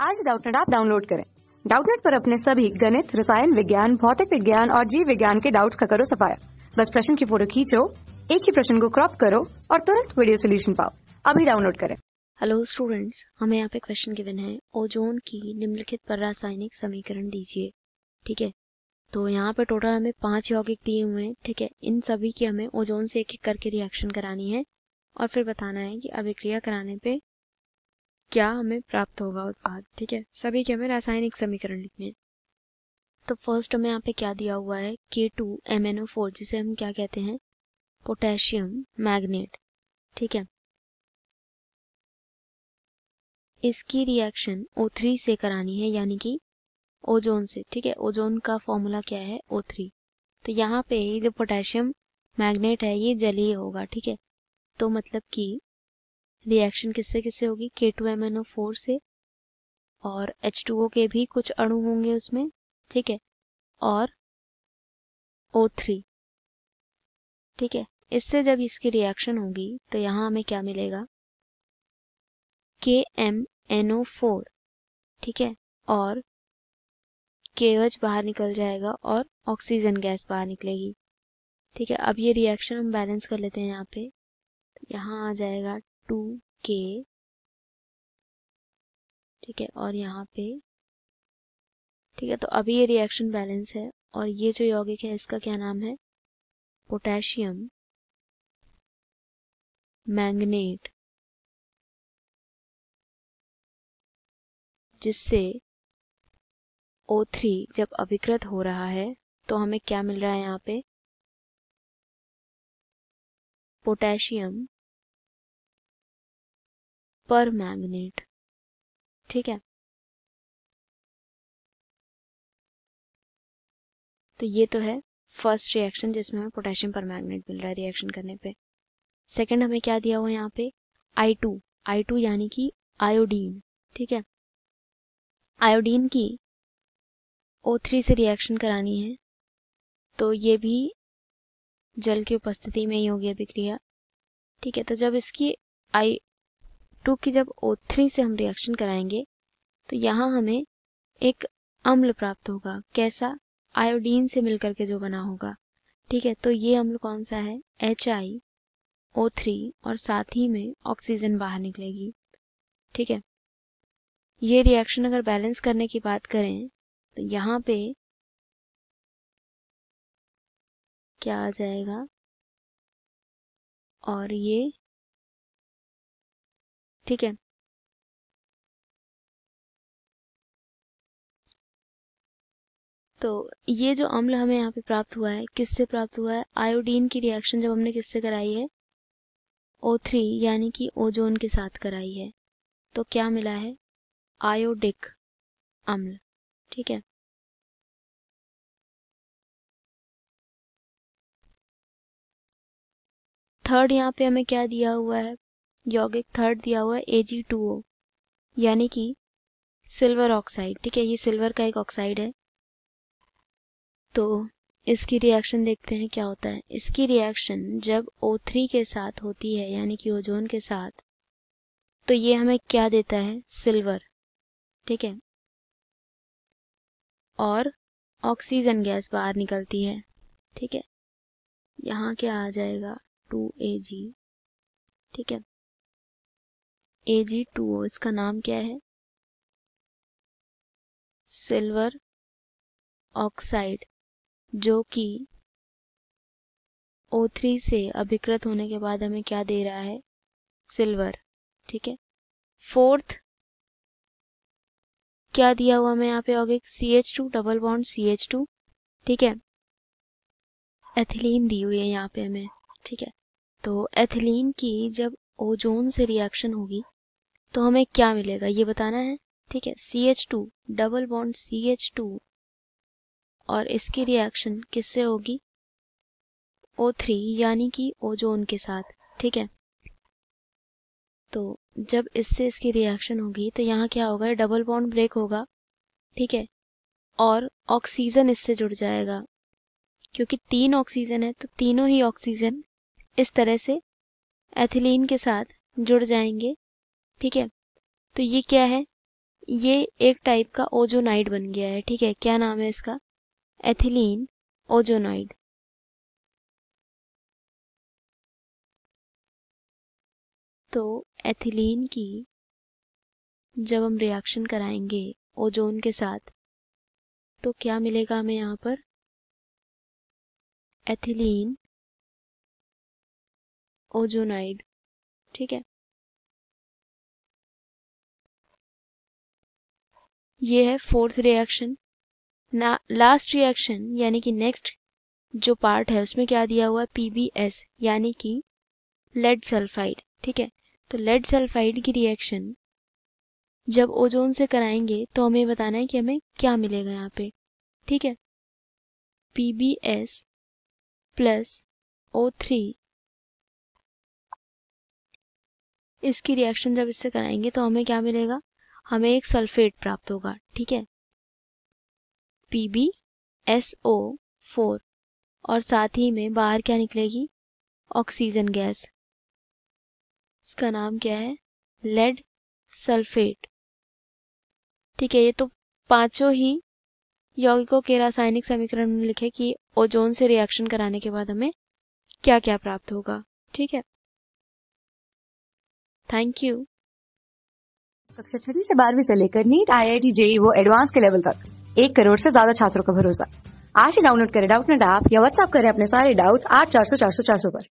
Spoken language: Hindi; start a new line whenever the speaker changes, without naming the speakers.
आज डाउटनेट ऐप डाउनलोड करें। डाउटनेट पर अपने सभी गणित, रसायन विज्ञान, भौतिक विज्ञान और जीव विज्ञान के डाउट्स का करो सफाया। बस प्रश्न की फोटो खींचो, एक ही प्रश्न को क्रॉप करो और तुरंत वीडियो सोल्यूशन पाओ। अभी डाउनलोड करें।
हेलो स्टूडेंट्स, हमें यहाँ पे क्वेश्चन गिवन है, ओजोन की निम्नलिखित पर रासायनिक समीकरण दीजिए। ठीक है, तो यहाँ पे टोटल हमें 5 यौगिक दिए हुए हैं। ठीक है, इन सभी की हमें ओजोन से एक एक करके रिएक्शन करानी है और फिर बताना है कि अभिक्रिया कराने पे क्या हमें प्राप्त होगा उत्पाद। ठीक है, सभी के हमें रासायनिक समीकरण लिखने हैं। तो फर्स्ट हमें यहाँ पे क्या दिया हुआ है, K2MnO4, जिसे हम क्या कहते हैं, पोटेशियम मैग्नेट। ठीक है, इसकी रिएक्शन O3 से करानी है, यानी कि ओजोन से। ठीक है, ओजोन का फॉर्मूला क्या है, O3। तो यहाँ पे जो पोटेशियम मैग्नेट है ये जलीय होगा। ठीक है, तो मतलब कि रिएक्शन किससे किससे होगी, K2MnO4 से, और H2O के भी कुछ अणु होंगे उसमें। ठीक है, और O3। ठीक है, इससे जब इसकी रिएक्शन होगी तो यहाँ हमें क्या मिलेगा, KMnO4। ठीक है, और KOH बाहर निकल जाएगा और ऑक्सीजन गैस बाहर निकलेगी। ठीक है, अब ये रिएक्शन हम बैलेंस कर लेते हैं। यहाँ पे यहाँ आ जाएगा 2K। ठीक है, और यहाँ पे ठीक है, तो अभी ये रिएक्शन बैलेंस है और ये जो यौगिक है इसका क्या नाम है, पोटेशियम मैंगनेट, जिससे O3 जब अभिकृत हो रहा है तो हमें क्या मिल रहा है, यहाँ पे पोटेशियम पर मैंगनेट। ठीक है, तो ये तो है फर्स्ट रिएक्शन जिसमें हमें पोटेशियम पर मैंगनेट मिल रहा है रिएक्शन करने पे। सेकंड हमें क्या दिया हुआ है यहाँ पे, I2 यानी कि आयोडीन। ठीक है, आयोडीन की O3 से रिएक्शन करानी है, तो ये भी जल की उपस्थिति में ही होगी अभिक्रिया। ठीक है, तो जब इसकी I2 की जब O3 से हम रिएक्शन कराएंगे तो यहाँ हमें एक अम्ल प्राप्त होगा। कैसा, आयोडीन से मिलकर के जो बना होगा। ठीक है, तो ये अम्ल कौन सा है, HiO3, और साथ ही में ऑक्सीजन बाहर निकलेगी। ठीक है, ये रिएक्शन अगर बैलेंस करने की बात करें तो यहाँ पे क्या आ जाएगा, और ये ठीक है, तो ये जो अम्ल हमें यहाँ पे प्राप्त हुआ है, किससे प्राप्त हुआ है, आयोडीन की रिएक्शन जब हमने किससे कराई है, O3 यानी कि ओजोन के साथ कराई है, तो क्या मिला है, आयोडिक अम्ल। ठीक है, थर्ड यहाँ पे हमें क्या दिया हुआ है, यौगिक थर्ड दिया हुआ है Ag2O, यानी कि सिल्वर ऑक्साइड। ठीक है, ये सिल्वर का एक ऑक्साइड है। तो इसकी रिएक्शन देखते हैं क्या होता है। इसकी रिएक्शन जब O3 के साथ होती है, यानी कि ओजोन के साथ, तो ये हमें क्या देता है, सिल्वर। ठीक है, और ऑक्सीजन गैस बाहर निकलती है। ठीक है, यहाँ क्या आ जाएगा, 2Ag। ठीक है, Ag2O, इसका नाम क्या है, सिल्वर ऑक्साइड, जो कि O3 से अभिकृत होने के बाद हमें क्या दे रहा है, सिल्वर। ठीक है, फोर्थ क्या दिया हुआ हमें यहाँ पे यौगिक, CH2 डबल बॉन्ड CH2। ठीक है, एथिलीन दी हुई है यहाँ पे हमें। ठीक है, तो एथिलीन की जब ओजोन से रिएक्शन होगी तो हमें क्या मिलेगा ये बताना है। ठीक है, CH2 डबल बॉन्ड CH2, और इसकी रिएक्शन किससे होगी, O3 यानी कि ओजोन के साथ। ठीक है, तो जब इससे इसकी रिएक्शन होगी तो यहाँ क्या होगा, डबल बॉन्ड ब्रेक होगा। ठीक है, और ऑक्सीजन इससे जुड़ जाएगा, क्योंकि 3 ऑक्सीजन है तो तीनों ही ऑक्सीजन इस तरह से एथिलीन के साथ जुड़ जाएंगे। ठीक है, तो ये क्या है, ये एक टाइप का ओजोनाइड बन गया है, ठीक है। क्या नाम है इसका? Ethylene ozonide. तो एथिलीन की जब हम रिएक्शन कराएंगे ओजोन के साथ तो क्या मिलेगा हमें यहाँ पर? एथिलीन ओजोनाइड, ठीक है। ये है फोर्थ रिएक्शन। ना लास्ट रिएक्शन यानी कि नेक्स्ट जो पार्ट है उसमें क्या दिया हुआ है? PbS यानी कि लेड सल्फाइड, ठीक है। तो लेड सल्फाइड की रिएक्शन जब ओजोन से कराएंगे तो हमें बताना है कि हमें क्या मिलेगा यहाँ पे, ठीक है। PbS प्लस O3, इसकी रिएक्शन जब इससे कराएंगे तो हमें क्या मिलेगा? हमें एक सल्फेट प्राप्त होगा, ठीक है, PbSO4, और साथ ही में बाहर क्या निकलेगी? Oxygen gas. इसका नाम क्या है? लेड सल्फेट, ठीक है। ये तो पांचों ही यौगिकों के रासायनिक समीकरण में लिखे कि ओजोन से रिएक्शन कराने के बाद हमें क्या क्या प्राप्त होगा, ठीक है। Thank you.
कक्षा 6वीं से 12वीं से लेकर नीट, IIT, JEE वो एडवांस के लेवल तक 1 करोड़ से ज्यादा छात्रों का भरोसा। आज ही डाउनलोड करें डाउटनेट ऐप या व्हाट्सएप करें अपने सारे डाउट्स 8400 400 400 पर।